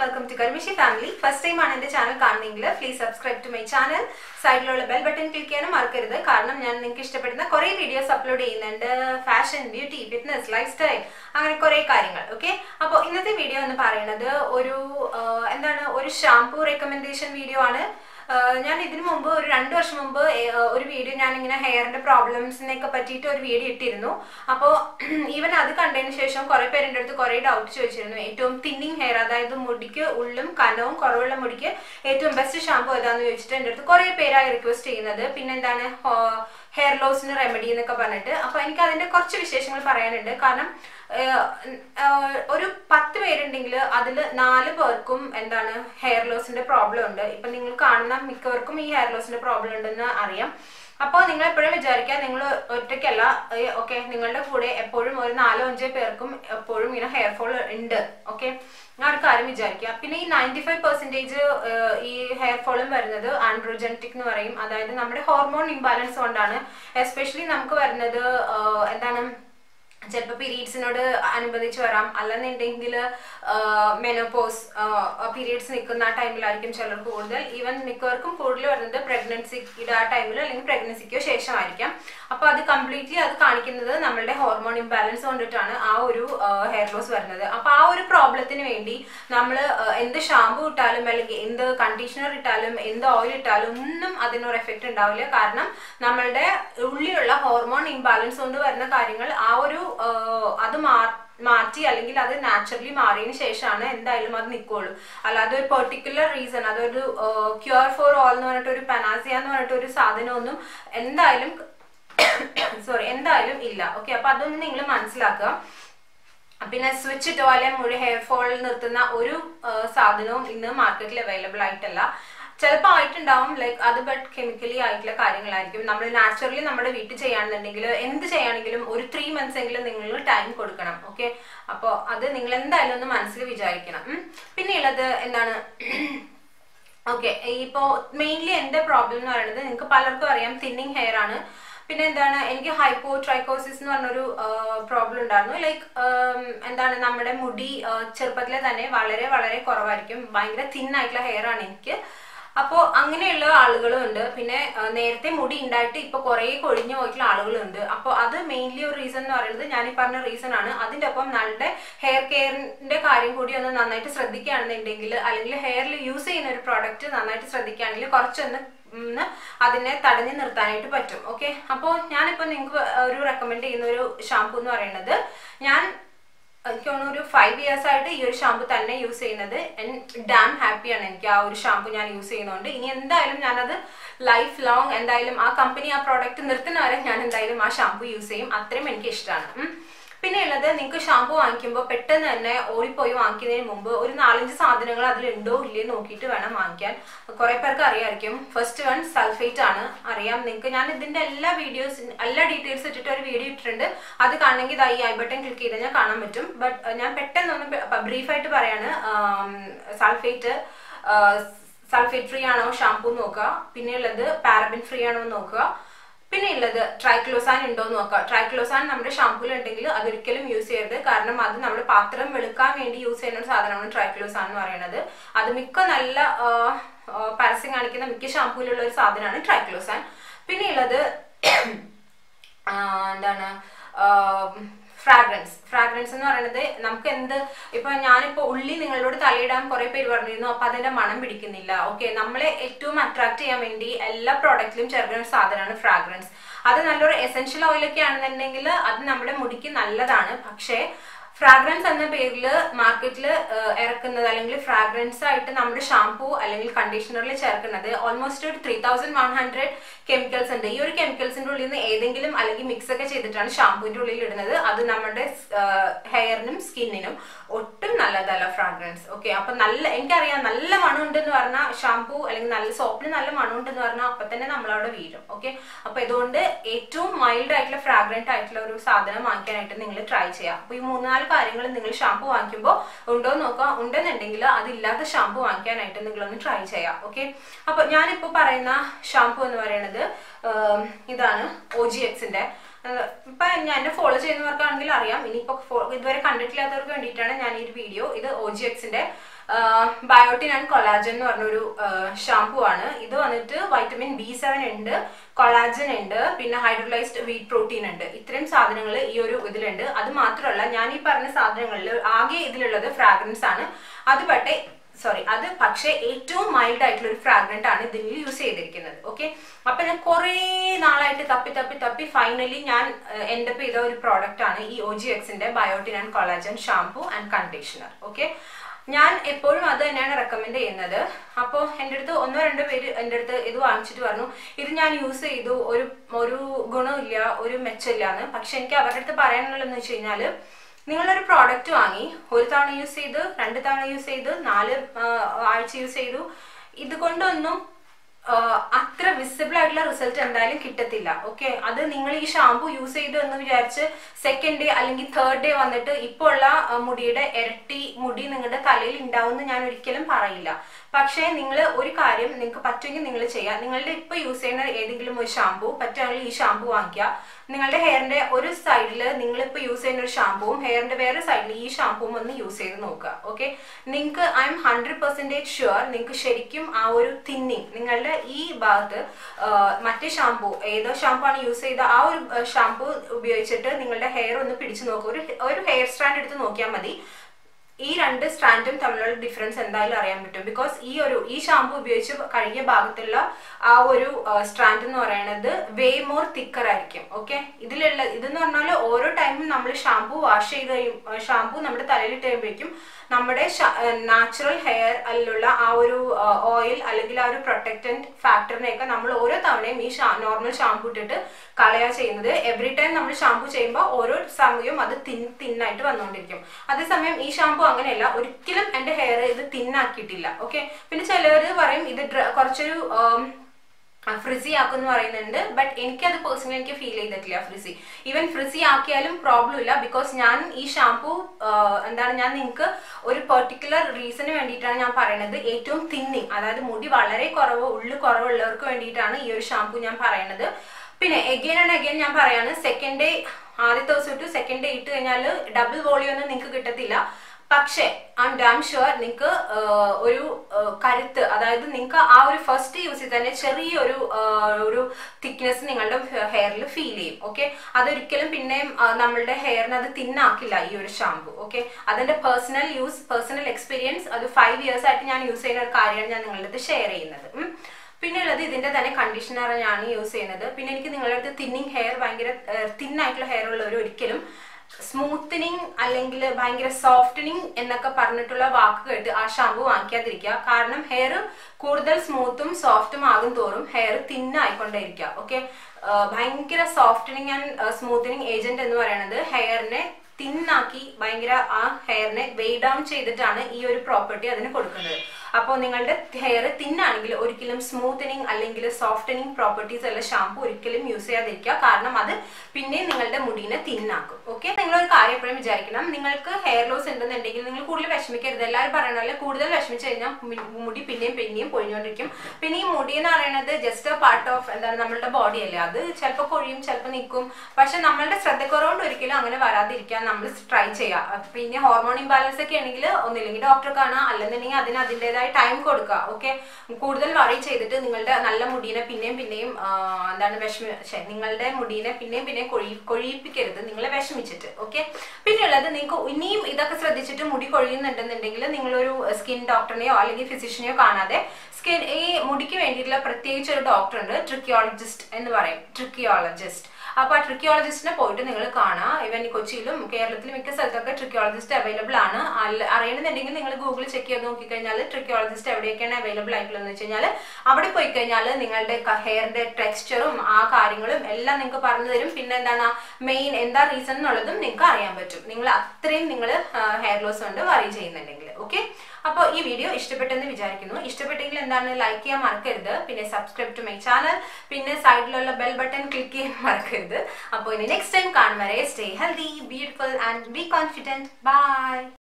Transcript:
welcome to Garmishi family. First time on the channel കാണുന്നെങ്കിൽ please subscribe to my channel. സൈഡിലുള്ള bell button click ചെയ്യാനും മറക്കരുത്. കാരണം ഞാൻ നിങ്ങൾക്ക് ഇഷ്ടപ്പെടുന്ന കുറേ വീഡിയോസ് അപ്ലോഡ് ചെയ്യുന്നുണ്ട്. Fashion, beauty, fitness, lifestyle അങ്ങനെ കുറേ കാര്യങ്ങൾ. ഓക്കെ, അപ്പോൾ ഇന്നത്തെ വീഡിയോ എന്ന് പറയുന്നത് ഒരു ഷാംപൂ റെക്കമെൻഡേഷൻ വീഡിയോ ആണ്. ഞാൻ ഇതിനു മുമ്പ് ഒരു 2 വർഷം മുമ്പ് ഒരു വീഡിയോ ഞാനിങ്ങനെ ഹെയറിന്റെ പ്രോബ്ലംസിനെയൊക്കെ പറ്റിയിട്ട് ഒരു വീഡിയോ ഇട്ടിരുന്നു. അപ്പോൾ ഈവൻ അത് കണ്ടതിന് ശേഷം കുറെ പേര് എൻ്റെ അടുത്ത് കുറെ ഡൗട്ട് ചോദിച്ചിരുന്നു. ഏറ്റവും തിന്നിങ് ഹെയർ, അതായത് മുടിക്ക് ഉള്ളും കനവും കുറവുള്ള മുടിക്ക് ഏറ്റവും ബെസ്റ്റ് ഷാമ്പൂ ഏതാന്ന് ചോദിച്ചിട്ട് എൻ്റെ അടുത്ത് കുറെ പേരായി റിക്വസ്റ്റ് ചെയ്യുന്നത്. പിന്നെ എന്താണ് ഹെയർ ലോസിന് റെമഡി എന്നൊക്കെ പറഞ്ഞിട്ട്. അപ്പോൾ എനിക്ക് അതിന്റെ കുറച്ച് വിശേഷങ്ങൾ പറയാനുണ്ട്. കാരണം ഒരു 10 പേരുണ്ടെങ്കിൽ അതിൽ 4 പേർക്കും ഹെയർ ലോസിന്റെ പ്രോബ്ലം ഉണ്ട്. ഇപ്പൊ നിങ്ങൾ കാണുന്ന മിക്കവർക്കും ഈ ഹെയർ ലോസിന്റെ പ്രോബ്ലം ഉണ്ടെന്ന് അറിയാം. അപ്പോൾ നിങ്ങൾ എപ്പോഴും വിചാരിക്കുക നിങ്ങൾ ഒറ്റയ്ക്കല്ല. ഓക്കെ, നിങ്ങളുടെ കൂടെ എപ്പോഴും ഒരു 4-5 പേർക്കും എപ്പോഴും ഇങ്ങനെ ഹെയർ ഫോൾ ഉണ്ട്. ഓക്കെ, ആ ഒരു കാര്യം വിചാരിക്കുക. പിന്നെ ഈ 95% ഈ ഹെയർ ഫോളും വരുന്നത് ആൻഡ്രോജനറ്റിക് എന്ന് പറയും. അതായത് നമ്മുടെ ഹോർമോൺ ഇംബാലൻസ് കൊണ്ടാണ്. എസ്പെഷ്യലി നമുക്ക് വരുന്നത് ചിലപ്പോൾ പീരീഡ്സിനോട് അനുബന്ധിച്ച് വരാം, അല്ലെന്നുണ്ടെങ്കിൽ മെനോപോസ് പീരീഡ്സ് നിൽക്കുന്ന ആ ടൈമിലായിരിക്കും ചിലർക്ക് കൂടുതൽ. ഈവൻ മിക്കവർക്കും കൂടുതൽ വരുന്നത് പ്രഗ്നൻസിയുടെ ആ ടൈമിൽ അല്ലെങ്കിൽ പ്രഗ്നൻസിക്കോ ശേഷമായിരിക്കാം. അപ്പോൾ അത് കംപ്ലീറ്റ്ലി അത് കാണിക്കുന്നത് നമ്മളുടെ ഹോർമോൺ ഇംബാലൻസ് കൊണ്ടിട്ടാണ് ആ ഒരു ഹെയർ ലോസ് വരുന്നത്. അപ്പോൾ ആ ഒരു പ്രോബ്ലത്തിന് വേണ്ടി നമ്മൾ എന്ത് ഷാമ്പു ഇട്ടാലും അല്ലെങ്കിൽ എന്ത് കണ്ടീഷണർ ഇട്ടാലും എന്ത് ഓയിൽ ഇട്ടാലും ഒന്നും അതിനൊരു എഫക്റ്റ് ഉണ്ടാവില്ല. കാരണം നമ്മളുടെ ഉള്ളിലുള്ള ഹോർമോൺ ഇംബാലൻസ് കൊണ്ട് വരുന്ന കാര്യങ്ങൾ അത് മാറ്റി അല്ലെങ്കിൽ അത് നാച്ചുറലി മാറിയതിന് ശേഷമാണ് എന്തായാലും അത് നിൽക്കുള്ളൂ. അല്ലാതെ ഒരു പെർട്ടിക്കുലർ റീസൺ, അതൊരു ക്യൂർ ഫോർ ഓൾ എന്ന് പറഞ്ഞിട്ട് ഒരു പനാസിയ എന്ന് പറഞ്ഞിട്ട് ഒരു സാധനമൊന്നും എന്തായാലും ഇല്ല. ഓക്കെ, അപ്പൊ അതൊന്നും നിങ്ങൾ മനസ്സിലാക്കുക. പിന്നെ സ്വിച്ച് ഇട്ടോ അല്ലെങ്കിൽ മുഴുവൻ ഹെയർ ഫോൾ നിർത്തുന്ന ഒരു സാധനവും ഇന്ന് മാർക്കറ്റിൽ അവൈലബിൾ ആയിട്ടല്ല. ചിലപ്പോൾ ആയിട്ടുണ്ടാവും, ലൈക്ക് അത് ബട്ട് കെമിക്കലി ആയിട്ടുള്ള കാര്യങ്ങളായിരിക്കും. നമ്മൾ നാച്ചുറലി നമ്മുടെ വീട്ടിൽ ചെയ്യാണെന്നുണ്ടെങ്കിൽ എന്ത് ചെയ്യുകയാണെങ്കിലും ഒരു 3 months എങ്കിലും നിങ്ങൾ ടൈം കൊടുക്കണം. ഓക്കെ, അപ്പോൾ അത് നിങ്ങൾ എന്തായാലും ഒന്ന് മനസ്സിൽ വിചാരിക്കണം. പിന്നെ ഉള്ളത് ഓക്കെ, ഇപ്പോൾ മെയിൻലി എൻ്റെ പ്രോബ്ലം എന്ന് പറയുന്നത് നിങ്ങൾക്ക് പലർക്കും അറിയാം, തിന്നിങ് ഹെയർ ആണ്. പിന്നെ എനിക്ക് ഹൈപ്പോട്രൈക്കോസിസ് എന്ന് പറഞ്ഞൊരു പ്രോബ്ലം ഉണ്ടായിരുന്നു. ലൈക്ക് നമ്മുടെ മുടി ചെറുപ്പത്തിലെ തന്നെ വളരെ വളരെ കുറവായിരിക്കും. ഭയങ്കര തിന്നായിട്ടുള്ള ഹെയർ ആണ് എനിക്ക്. അപ്പോൾ അങ്ങനെയുള്ള ആളുകളും ഉണ്ട്. പിന്നെ നേരത്തെ മുടി ഉണ്ടായിട്ട് ഇപ്പൊ കുറെ കൊഴിഞ്ഞു പോയിട്ടുള്ള ആളുകളുണ്ട്. അപ്പോൾ അത് മെയിൻലി ഒരു റീസൺ എന്ന് പറയുന്നത് ഞാൻ ഈ പറഞ്ഞ റീസൺ ആണ്. അതിൻ്റെ ഒപ്പം നമ്മുടെ ഹെയർ കെയറിന്റെ കാര്യം കൂടി ഒന്ന് നന്നായിട്ട് ശ്രദ്ധിക്കുകയാണെന്നുണ്ടെങ്കിൽ, അല്ലെങ്കിൽ ഹെയറിൽ യൂസ് ചെയ്യുന്ന ഒരു പ്രോഡക്റ്റ് നന്നായിട്ട് ശ്രദ്ധിക്കുകയാണെങ്കിൽ കുറച്ചൊന്ന് അതിനെ തടഞ്ഞു നിർത്താനായിട്ട് പറ്റും. ഓക്കെ, അപ്പോൾ ഞാനിപ്പോൾ നിങ്ങൾക്ക് ഒരു റെക്കമെൻഡ് ചെയ്യുന്ന ഒരു ഷാംപൂ എന്ന് പറയുന്നത്, എനിക്ക് തോന്നുന്നു ഒരു 5 years ആയിട്ട് ഈ ഒരു ഷാംപൂ തന്നെ യൂസ് ചെയ്യുന്നത്. ഡാം ഹാപ്പിയാണ് എനിക്ക് ആ ഒരു ഷാംപൂ ഞാൻ യൂസ് ചെയ്യുന്നതുകൊണ്ട്. ഇനി എന്തായാലും ഞാനത് ലൈഫ് ലോങ് എന്തായാലും ആ കമ്പനി ആ പ്രോഡക്റ്റ് നിർത്തുന്ന വരെ ഞാൻ എന്തായാലും ആ ഷാംപൂ യൂസ് ചെയ്യും. അത്രയും എനിക്ക് ഇഷ്ടമാണ്. പിന്നെ ഉള്ളത്, നിങ്ങൾക്ക് ഷാംപൂ വാങ്ങിക്കുമ്പോൾ പെട്ടെന്ന് തന്നെ ഓടിപ്പോയി വാങ്ങിക്കുന്നതിന് മുമ്പ് ഒരു 4-5 സാധനങ്ങൾ അതിലുണ്ടോ ഇല്ലയോ നോക്കിയിട്ട് വേണം വാങ്ങിക്കാൻ. കുറെ പേർക്ക് അറിയാമായിരിക്കും. ഫസ്റ്റ് വൺ സൾഫേറ്റ് ആണ്. അറിയാം നിങ്ങൾക്ക്. ഞാൻ ഇതിന്റെ എല്ലാ ഡീറ്റെയിൽസ് ഇട്ടിട്ട് ഒരു വീഡിയോ ഇട്ടിട്ടുണ്ട്. അത് കാണണമെങ്കിൽ ഈ ഐ ബട്ടൺ ക്ലിക്ക് ചെയ്ത് കഴിഞ്ഞാൽ കാണാൻ പറ്റും. ബട്ട് ഞാൻ പെട്ടെന്നൊന്ന് ബ്രീഫായിട്ട് പറയാണ്. സൾഫേറ്റ് ഫ്രീ ആണോ ഷാംപൂ നോക്കുക. പിന്നെ ഉള്ളത് പാരബിൻ ഫ്രീ ആണോ നോക്കുക. പിന്നെ ഉള്ളത് ട്രൈക്ലോസാൻ ഉണ്ടോ എന്ന് നോക്കുക. ട്രൈക്ലോസാൻ നമ്മുടെ ഷാംപൂയിൽ ഉണ്ടെങ്കിൽ അതൊരിക്കലും യൂസ് ചെയ്യരുത്. കാരണം അത് നമ്മുടെ പാത്രം വെളുക്കാൻ വേണ്ടി യൂസ് ചെയ്യുന്ന ഒരു സാധനമാണ് ട്രൈക്ലോസാൻ എന്ന് പറയുന്നത്. അത് മിക്ക നല്ല പരസ്യം കാണിക്കുന്ന മിക്ക ഷാംപൂയിലുള്ള ഒരു സാധനമാണ് ട്രൈക്ലോസാൻ. പിന്നെ ഉള്ളത് ഫ്രാഗ്രൻസ് എന്ന് പറയുന്നത് നമുക്ക് ഇപ്പൊ ഞാനിപ്പോ ഉള്ളി നിങ്ങളോട് തലയിടാൻ കുറെ പേര് പറഞ്ഞിരുന്നു. അപ്പൊ അതിന്റെ മണം പിടിക്കുന്നില്ല. ഓക്കെ, നമ്മളെ ഏറ്റവും അട്രാക്ട് ചെയ്യാൻ വേണ്ടി എല്ലാ പ്രോഡക്റ്റിലും ചേർക്കുന്ന ഒരു സാധനമാണ് ഫ്രാഗ്രൻസ്. അത് നല്ലൊരു എസെൻഷ്യൽ ഓയിലൊക്കെ ആണെന്നുണ്ടെങ്കിൽ അത് നമ്മുടെ മുടിക്ക് നല്ലതാണ്. പക്ഷേ ഫ്രാഗ്രൻസ് എന്ന പേരിൽ മാർക്കറ്റിൽ ഇറക്കുന്നത് അല്ലെങ്കിൽ ഫ്രാഗ്രൻസ് ആയിട്ട് നമ്മുടെ ഷാംപൂ അല്ലെങ്കിൽ കണ്ടീഷണറിൽ ചേർക്കുന്നത് ഓൾമോസ്റ്റ് ഒരു 3100 കെമിക്കൽസ് ഉണ്ട്. ഈ ഒരു കെമിക്കൽസിന്റെ ഉള്ളിൽ നിന്ന് ഏതെങ്കിലും അല്ലെങ്കിൽ മിക്സ് ഒക്കെ ചെയ്തിട്ടാണ് ഷാംപൂവിന്റെ ഉള്ളിൽ ഇടുന്നത്. അത് നമ്മുടെ ഹെയറിനും സ്കിന്നിനും ഒട്ടും നല്ലതല്ല ഫ്രാഗ്രൻസ്. ഓക്കെ, അപ്പൊ എനിക്കറിയാം നല്ല മണമുണ്ടെന്ന് പറഞ്ഞാൽ ഷാംപൂ അല്ലെങ്കിൽ നല്ല സോപ്പിന് നല്ല മണമുണ്ടെന്ന് പറഞ്ഞാൽ അപ്പൊ തന്നെ നമ്മളവിടെ വീഴും. ഓക്കെ, അപ്പൊ ഇതുകൊണ്ട് ഏറ്റവും മൈൽഡ് ആയിട്ടുള്ള ഫ്രാഗ്രന്റ് ആയിട്ടുള്ള ഒരു സാധനം വാങ്ങിക്കാനായിട്ട് നിങ്ങൾ ട്രൈ ചെയ്യാം. അപ്പൊ ഈ 3-4 കാര്യങ്ങൾ നിങ്ങൾ ഷാംപൂ വാങ്ങിക്കുമ്പോൾ ഉണ്ടോ നോക്കുക. ഉണ്ടെന്നുണ്ടെങ്കിൽ അതില്ലാത്ത ഷാംപൂ വാങ്ങിക്കാനായിട്ട് നിങ്ങളൊന്ന് ട്രൈ ചെയ്യാം. ഓക്കെ, അപ്പൊ ഞാനിപ്പോ പറയുന്ന ഷാംപൂ എന്ന് പറയുന്നത് ഇതാണ് OGXന്റെ. ഇപ്പൊ എന്നെ ഫോളോ ചെയ്യുന്നവർക്കാണെങ്കിൽ അറിയാം. ഇനിയിപ്പോ ഇതുവരെ കണ്ടിട്ടില്ലാത്തവർക്ക് വേണ്ടിയിട്ടാണ് ഞാൻ ഈ ഒരു വീഡിയോ. ഇത് OGXന്റെ ബയോട്ടിൻ ആൻഡ് കൊളാജൻ എന്ന് പറഞ്ഞൊരു ഷാംപൂ ആണ്. ഇത് വന്നിട്ട് വൈറ്റമിൻ B7 ഉണ്ട്, കൊളാജൻ ഉണ്ട്, പിന്നെ ഹൈഡ്രോലൈസ്ഡ് വീറ്റ് പ്രോട്ടീൻ ഉണ്ട്. ഇത്രയും സാധനങ്ങൾ ഈ ഒരു ഇതിലുണ്ട്. അത് മാത്രമല്ല ഞാൻ ഈ പറഞ്ഞ സാധനങ്ങളിൽ ആകെ ഇതിലുള്ളത് ഫ്രാഗ്രൻസ് ആണ്. അത് പക്ഷേ ഏറ്റവും മൈൽഡ് ആയിട്ടുള്ള ഒരു ഫ്രാഗ്രന്റ് ആണ് ഇതിൽ യൂസ് ചെയ്തിരിക്കുന്നത്. ഓക്കെ, അപ്പൊ ഞാൻ കുറേ നാളായിട്ട് തപ്പി ഫൈനലി ഞാൻ എൻഡ് അപ്പ് ചെയ്ത ഒരു പ്രോഡക്റ്റ് ആണ് ഈ OGXന്റെ biotin and collagen shampoo and conditioner. Okay, ഞാൻ എപ്പോഴും അത് തന്നെയാണ് റെക്കമെൻഡ് ചെയ്യുന്നത്. അപ്പോൾ എൻ്റെ അടുത്ത് 1-2 പേര് എൻ്റെ അടുത്ത് ഇത് വാങ്ങിച്ചിട്ട് പറഞ്ഞു ഇത് ഞാൻ യൂസ് ചെയ്തു, ഒരു ഗുണമില്ല, ഒരു മെച്ചമില്ല എന്ന്. പക്ഷെ എനിക്ക് അവരുടെ അടുത്ത് പറയാനുള്ളതെന്ന് വെച്ച് കഴിഞ്ഞാൽ, നിങ്ങളൊരു പ്രോഡക്റ്റ് വാങ്ങി 1 തവണ യൂസ് ചെയ്ത്, 2 തവണ യൂസ് ചെയ്ത്, 4 ആഴ്ച യൂസ് ചെയ്തു, ഇതുകൊണ്ടൊന്നും അത്ര വിസിബിൾ ആയിട്ടുള്ള റിസൾട്ട് എന്തായാലും കിട്ടത്തില്ല. ഓക്കെ, അത് നിങ്ങൾ ഈ ഷാംപൂ യൂസ് ചെയ്തു എന്ന് വിചാരിച്ച് സെക്കൻഡ് ഡേ അല്ലെങ്കിൽ തേർഡ് ഡേ വന്നിട്ട് ഇപ്പോൾ ഉള്ള മുടിയുടെ ഇരട്ടി മുടി നിങ്ങളുടെ തലയിൽ ഉണ്ടാവും എന്ന് ഞാൻ ഒരിക്കലും പറയില്ല. പക്ഷേ നിങ്ങൾ ഒരു കാര്യം നിങ്ങൾക്ക് പറ്റുമെങ്കിൽ നിങ്ങൾ ചെയ്യുക. നിങ്ങളുടെ ഇപ്പോൾ യൂസ് ചെയ്യുന്ന ഏതെങ്കിലും ഒരു ഷാംപൂ പറ്റുകയാണെങ്കിൽ ഈ ഷാംപൂ വാങ്ങിക്കുക. നിങ്ങളുടെ ഹെയറിന്റെ ഒരു സൈഡിൽ നിങ്ങളിപ്പോൾ യൂസ് ചെയ്യുന്ന ഒരു ഷാംപൂവും ഹെയറിന്റെ വേറെ സൈഡിൽ ഈ ഷാംപൂവും ഒന്ന് യൂസ് ചെയ്ത് നോക്കുക. ഓക്കെ, നിങ്ങൾക്ക് ഐ എം 100% ഷുവർ നിങ്ങൾക്ക് ശരിക്കും ആ ഒരു തിന്നിങ് നിങ്ങളുടെ ഈ ഭാഗത്ത് മറ്റേ ഷാംപൂ ഏതോ ഷാംപൂ ആണ് യൂസ് ചെയ്ത ആ ഒരു ഷാംപൂ ഉപയോഗിച്ചിട്ട് നിങ്ങളുടെ ഹെയർ ഒന്ന് പിടിച്ചു നോക്കുക. ഒരു ഹെയർ സ്ട്രാൻഡ് എടുത്ത് നോക്കിയാൽ മതി. ഈ 2 സ്ട്രാൻഡും തമ്മിലുള്ള ഡിഫറൻസ് എന്തായാലും അറിയാൻ പറ്റും. ബിക്കോസ് ഈ ഷാംപൂ ഉപയോഗിച്ച് കഴുകിയ ഭാഗത്തുള്ള ആ ഒരു സ്ട്രാൻഡ് എന്ന് പറയുന്നത് വേ മോർ തിക്കർ ആയിരിക്കും. ഓക്കെ, ഇതെന്ന് പറഞ്ഞാൽ ഓരോ ടൈമും നമ്മൾ ഷാംപൂ വാഷ് ചെയ്ത് ഷാംപൂ നമ്മുടെ തലയിലിട്ട് കഴിയുമ്പോഴേക്കും നമ്മുടെ നാച്ചുറൽ ഹെയർ അതിലുള്ള ആ ഒരു ഓയിൽ അല്ലെങ്കിൽ ആ ഒരു പ്രൊട്ടക്റ്റന്റ് ഫാക്ടറിനെയൊക്കെ നമ്മൾ ഓരോ തവണയും ഈ നോർമൽ ഷാംപൂ ഇട്ടിട്ട് കളയാ ചെയ്യുന്നത്. എവറി ടൈം നമ്മൾ ഷാംപൂ ചെയ്യുമ്പോൾ ഓരോ സമയവും അത് തിന്നായിട്ട് വന്നുകൊണ്ടിരിക്കും. അതേസമയം ഈ ഷാംപൂ അങ്ങനെയല്ല, ഒരിക്കലും എൻ്റെ ഹെയർ ഇത് തിന്നാക്കിയിട്ടില്ല. ഓക്കെ, പിന്നെ ചിലർ പറയും ഇത് കുറച്ചൊരു ഫ്രിസി ആക്കുമെന്ന് പറയുന്നുണ്ട്. ബട്ട് എനിക്കത് പേഴ്സണലി എനിക്ക് ഫീൽ ചെയ്തിട്ടില്ല ഫ്രിസി. ഈവൻ ഫ്രിസി ആക്കിയാലും പ്രോബ്ലം ഇല്ല. ബിക്കോസ് ഞാൻ ഈ ഷാംപൂ ഞാൻ നിങ്ങൾക്ക് ഒരു പെർട്ടിക്കുലർ റീസണ് വേണ്ടിയിട്ടാണ് ഞാൻ പറയുന്നത്. ഏറ്റവും തിന്നിങ്, അതായത് മുടി വളരെ കുറവുള്ളവർക്ക് വേണ്ടിയിട്ടാണ് ഈ ഒരു ഷാംപൂ ഞാൻ പറയുന്നത്. പിന്നെ എഗെയിൻ ആൻഡ് എഗെയിൻ ഞാൻ പറയാണ്, സെക്കൻഡ് ഡേ ആദ്യത്തെ ദിവസം ഇട്ട് സെക്കൻഡ് ഡേ ഇട്ട് കഴിഞ്ഞാൽ ഡബിൾ വോളിയം ഒന്നും നിങ്ങൾക്ക് കിട്ടത്തില്ല. പക്ഷേ ഐ എം ഡാം ഷുവർ നിങ്ങൾക്ക് ഒരു കരുത്ത്, അതായത് നിങ്ങൾക്ക് ആ ഒരു ഫസ്റ്റ് യൂസിൽ തന്നെ ചെറിയൊരു തിക്നെസ് നിങ്ങളുടെ ഹെയറിൽ ഫീൽ ചെയ്യും. ഓക്കെ, അതൊരിക്കലും പിന്നെയും നമ്മളുടെ ഹെയറിന് അത് തിന്നാക്കില്ല ഈ ഒരു ഷാംപൂ. ഓക്കെ, അതിന്റെ പേഴ്സണൽ എക്സ്പീരിയൻസ്, അത് 5 years ആയിട്ട് ഞാൻ യൂസ് ചെയ്യുന്ന ഒരു കാര്യമാണ് ഞാൻ നിങ്ങളുടെ അടുത്ത് ഷെയർ ചെയ്യുന്നത്. പിന്നെ ഉള്ളത് ഇതിന്റെ തന്നെ കണ്ടീഷണറാണ് യൂസ് ചെയ്യുന്നത്. പിന്നെ എനിക്ക് നിങ്ങളുടെ അടുത്ത് തിന്നിങ് ഹെയർ, ഭയങ്കര തിന്നായിട്ടുള്ള ഹെയർ ഉള്ളവർ ഒരിക്കലും സ്മൂത്തനിങ് അല്ലെങ്കിൽ ഭയങ്കര സോഫ്റ്റനിങ് എന്നൊക്കെ പറഞ്ഞിട്ടുള്ള വാക്ക് കേട്ട് ആ ഷാമ്പു വാങ്ങിക്കാതിരിക്കുക. കാരണം ഹെയർ കൂടുതൽ സ്മൂത്തും സോഫ്റ്റും ആകും തോറും ഹെയർ തിന്നായിക്കൊണ്ടേയിരിക്കുക. ഓക്കെ, ഭയങ്കര സോഫ്റ്റനിങ് ആൻഡ് സ്മൂത്തനിങ് ഏജന്റ് എന്ന് പറയുന്നത് ഹെയറിനെ തിന്നാക്കി ഭയങ്കര ആ ഹെയറിനെ വെയ് ഡൗൺ ചെയ്തിട്ടാണ് ഈ ഒരു പ്രോപ്പർട്ടി അതിന് കൊടുക്കുന്നത്. അപ്പോൾ നിങ്ങളുടെ ഹെയർ തിന്നാണെങ്കിൽ ഒരിക്കലും സ്മൂത്തനിങ് അല്ലെങ്കിൽ സോഫ്റ്റനിങ് പ്രോപ്പർട്ടീസ് ഉള്ള ഷാംപൂ ഒരിക്കലും യൂസ് ചെയ്യാതിരിക്കുക. കാരണം അത് പിന്നെ നിങ്ങളുടെ മുടിനെ തിന്നാക്കും. ഓക്കെ, നിങ്ങളൊരു കാര്യം എപ്പോഴും വിചാരിക്കണം, നിങ്ങൾക്ക് ഹെയർ ലോസ് ഉണ്ടെന്നുണ്ടെങ്കിൽ നിങ്ങൾ കൂടുതൽ വിഷമിക്കരുത്. എല്ലാവരും പറയണ പോലെ കൂടുതൽ വിഷമിച്ച് കഴിഞ്ഞാൽ മുടി പിന്നെയും പൊഴിഞ്ഞുകൊണ്ടിരിക്കും. പിന്നെ ഈ മുടി എന്ന് പറയുന്നത് ജസ്റ്റ് പാർട്ട് ഓഫ് നമ്മളുടെ ബോഡി അല്ലേ, അത് ചിലപ്പോൾ കൊഴിയും ചിലപ്പോൾ നിൽക്കും. പക്ഷെ നമ്മളുടെ ശ്രദ്ധക്കുറവുകൊണ്ട് ഒരിക്കലും അങ്ങനെ വരാതിരിക്കാൻ നമ്മൾ ട്രൈ ചെയ്യുക. പിന്നെ ഹോർമോൺ ഇംബാലൻസ് ഒക്കെ ആണെങ്കിൽ ഒന്നില്ലെങ്കിൽ ഡോക്ടറെ കാണുക, അല്ലെന്നുണ്ടെങ്കിൽ അതിൻ്റെതായ ടൈം കൊടുക്കുക. ഓക്കെ, കൂടുതൽ വറി ചെയ്തിട്ട് നിങ്ങളുടെ നല്ല മുടീനെ പിന്നെയും നിങ്ങളുടെ മുടീനെ പിന്നെയും കൊഴിയിപ്പിക്കരുത് നിങ്ങളെ വിഷമിച്ചിട്ട്. ഓക്കെ, പിന്നെയുള്ളത് നിങ്ങൾക്ക് ഇനിയും ഇതൊക്കെ ശ്രദ്ധിച്ചിട്ട് മുടി കൊഴിയുന്നുണ്ടെന്നുണ്ടെങ്കിൽ നിങ്ങളൊരു സ്കിൻ ഡോക്ടറിനെയോ അല്ലെങ്കിൽ ഫിസിഷ്യനെയോ കാണാതെ ഈ മുടിക്ക് വേണ്ടിയിട്ടുള്ള പ്രത്യേകിച്ച് ഒരു ഡോക്ടർ ഉണ്ട്, ട്രിക്കിയോളജിസ്റ്റ് എന്ന് പറയും, ട്രിക്കിയോളജിസ്റ്റ്. അപ്പൊ ആ ട്രിക്കിയോളജിസ്റ്റിനെ പോയിട്ട് നിങ്ങൾ കാണാം. ഇവൻ കൊച്ചിയിലും കേരളത്തിലും മിക്ക സ്ഥലത്തൊക്കെ ട്രിക്കിയോളജിസ്റ്റ് അവൈലബിൾ ആണ്. അറിയണമെന്നുണ്ടെങ്കിൽ നിങ്ങൾ ഗൂഗിളിൽ ചെക്ക് ചെയ്ത് നോക്കിക്കഴിഞ്ഞാൽ ട്രിക്കിയോളജിസ്റ്റ് എവിടെയൊക്കെയാണ് അവൈലബിൾ ആയിട്ടുള്ളതെന്ന് വെച്ച് കഴിഞ്ഞാൽ അവിടെ പോയി കഴിഞ്ഞാൽ നിങ്ങളുടെ ഹെയറിന്റെ ടെക്സ്ചറും ആ കാര്യങ്ങളും എല്ലാം നിങ്ങൾക്ക് പറഞ്ഞു തരും. പിന്നെ മെയിൻ എന്താ റീസൺ എന്നുള്ളതും നിങ്ങൾക്ക് അറിയാൻ പറ്റും. നിങ്ങൾ അത്രയും ഹെയർ ലോസ് കൊണ്ട് വറി ചെയ്യുന്നുണ്ടെങ്കിൽ. ഓക്കെ, അപ്പോൾ ഈ വീഡിയോ ഇഷ്ടപ്പെട്ടെന്ന് വിചാരിക്കുന്നു. ഇഷ്ടപ്പെട്ടെങ്കിൽ ലൈക്ക് ചെയ്യാൻ മറക്കരുത്. പിന്നെ സബ്സ്ക്രൈബ് ടു മൈ ചാനൽ, പിന്നെ സൈഡിലുള്ള ബെൽ ബട്ടൺ ക്ലിക്ക് ചെയ്യാൻ മറക്കരുത്. അപ്പോൾ ഇനി നെക്സ്റ്റ് ടൈം കാണും വരെ stay healthy, beautiful and be confident. By.